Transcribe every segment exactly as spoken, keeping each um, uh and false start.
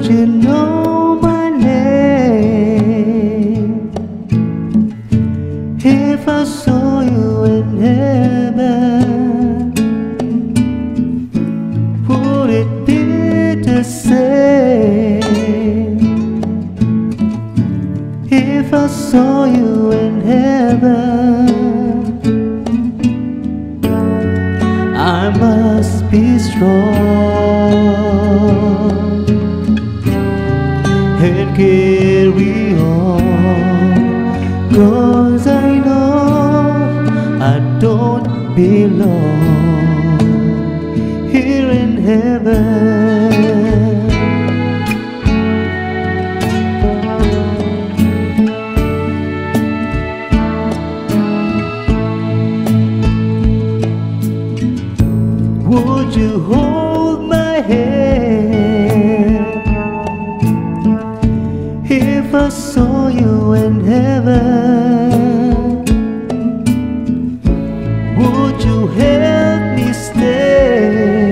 Would you know my name if I saw you in heaven? Would it be the same if I saw you in heaven? I must be strong and carry on, 'cause I know I don't belong here in heaven. Would you hold my hand if I saw you in heaven? Would you help me stay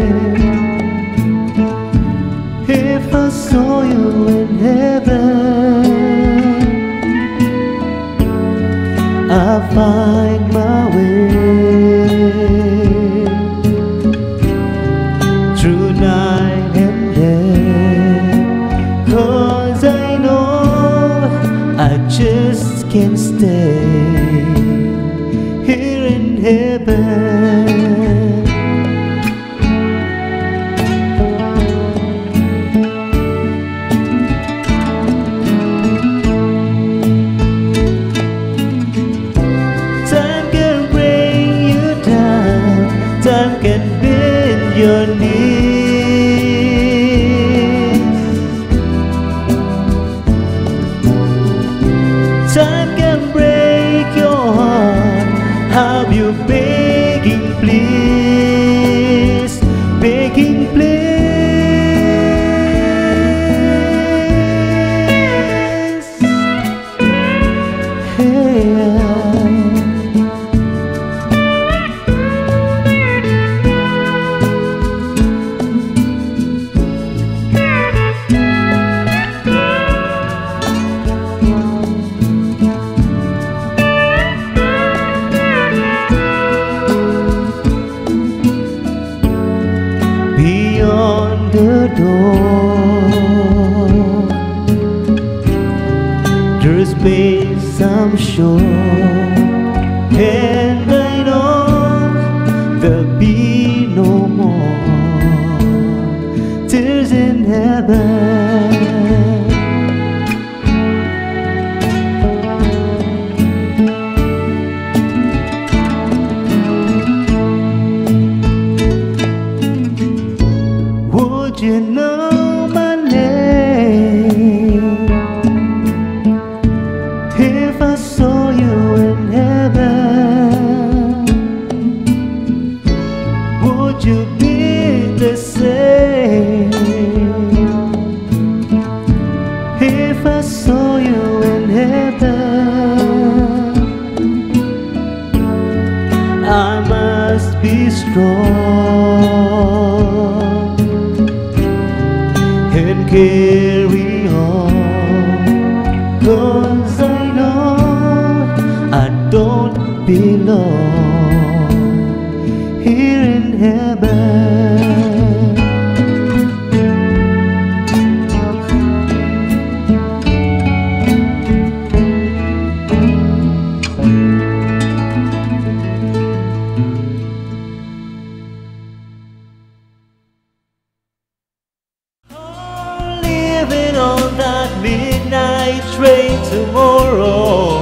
if I saw you in heaven? I find my way through night and day, 'cause I know I just can't stay here in heaven. Time can bring you down, time can bend your knees, time can break your heart. Have you begging please, begging please? Hey, beyond the door there's space, I'm sure, and I know there'll be no more tears in heaven. Would you know my name if I saw you in heaven? Would you be the same if I saw you in heaven? I must be strong and carry on, 'cause I know I don't belong here in heaven. Living on that midnight train tomorrow,